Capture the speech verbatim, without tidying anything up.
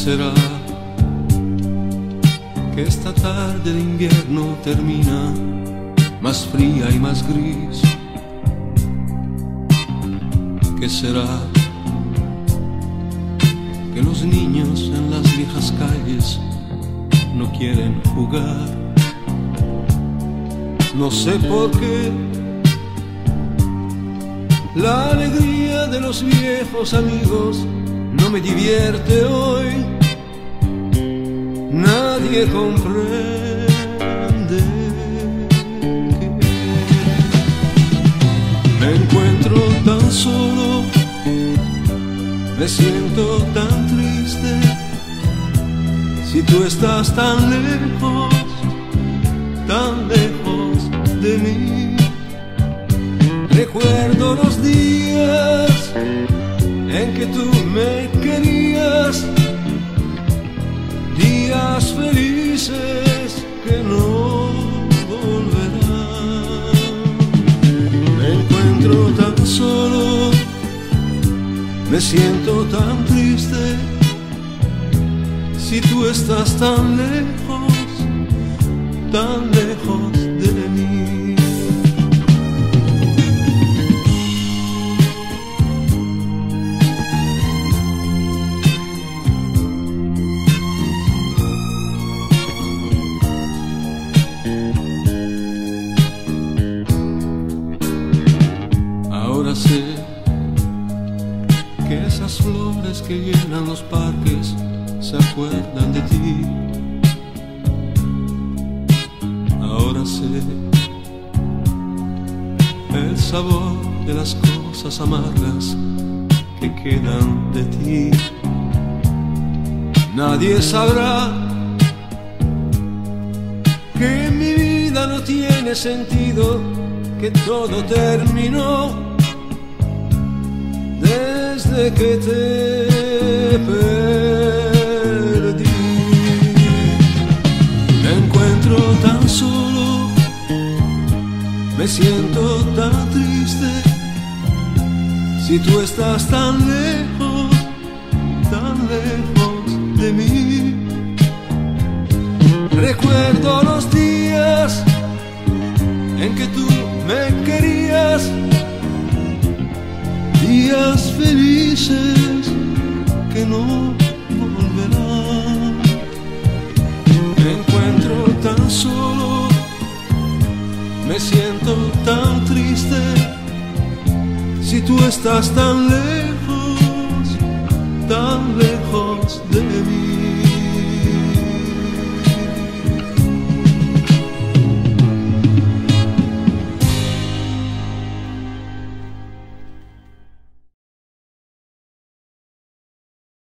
será? Que esta tarde de invierno termina más fría y más gris. ¿Qué será? Que los niños en las viejas calles no quieren jugar. No sé por qué la alegría de los viejos amigos no me divierte hoy. Nadie comprende que me encuentro tan solo, me siento tan triste. Si tú estás tan lejos, tan lejos de mí. Recuerdo los días en que tú me querías, días felices que no volverán. Me encuentro tan solo, me siento tan triste. Si tú estás tan lejos, tan lejos de mí. Ahora sé que esas flores que llenan los parques se acuerdan de ti. Ahora sé el sabor de las cosas amargas que quedan de ti. Nadie sabrá que mi vida no tiene sentido, que todo terminó desde que te perdí. Me encuentro tan solo, me siento tan triste. Si tú estás tan lejos, tan lejos de mí. Recuerdo los días en que tú me querías, días felices que no volverán. Me encuentro tan solo, me siento tan triste. Si tú estás tan lejos, tan lejos de mí.